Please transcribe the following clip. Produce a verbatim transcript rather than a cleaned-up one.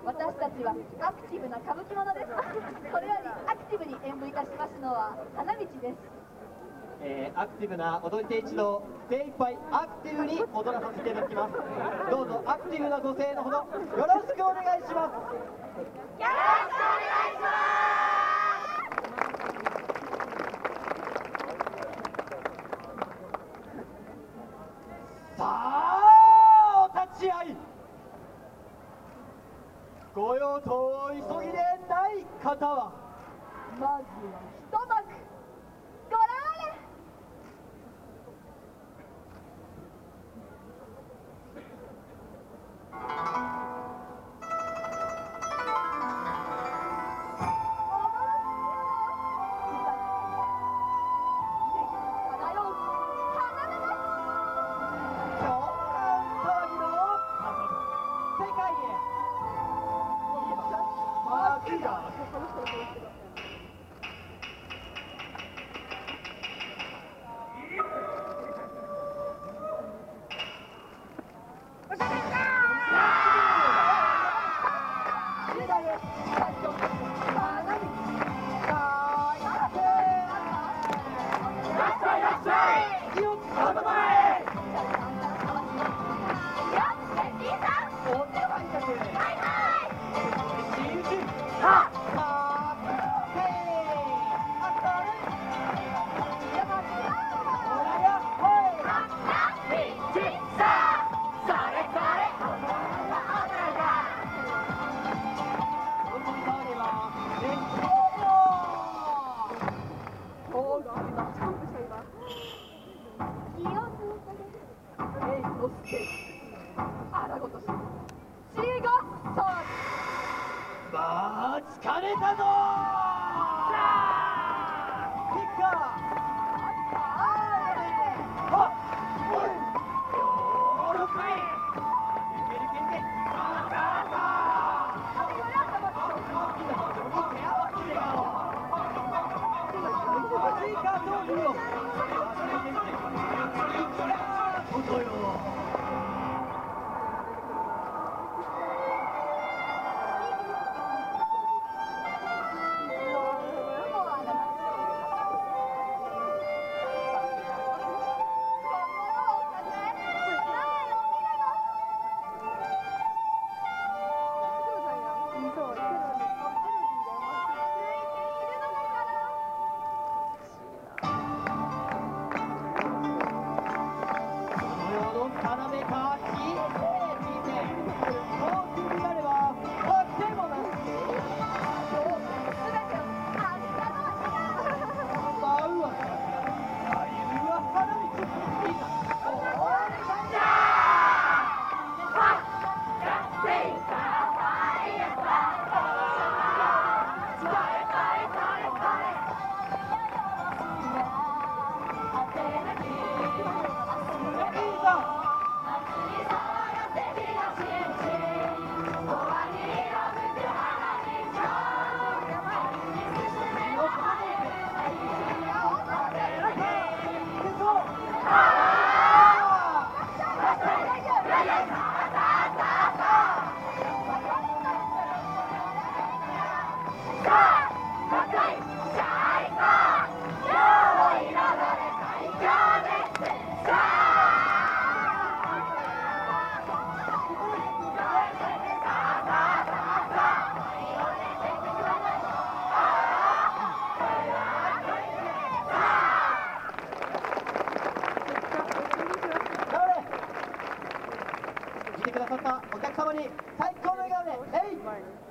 私たちはアクティブな歌舞伎者です。これよりアクティブに演舞いたしますのは花道です。 えー、アクティブな踊り手一同、精一杯アクティブに踊らさせていただきます。どうぞアクティブなご声援のほどよろしくお願いします。 よろしくお願いします。 さあ、お立ち会い。ご用途急ぎでない方はまずは一幕ご覧あれ。 まあ疲れたぞ来てくださったお客様に最高の笑顔で、えい！